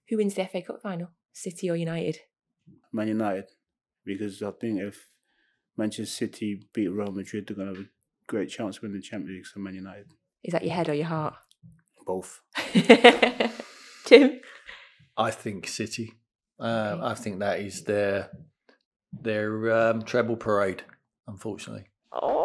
Who wins the FA Cup final? City or United? Man United, because I think if Manchester City beat Real Madrid, they're going to have a great chance of winning the Champions League. So Man United. Is that your head or your heart? Both. Tim? I think City. I think that is their treble parade, unfortunately. Oh,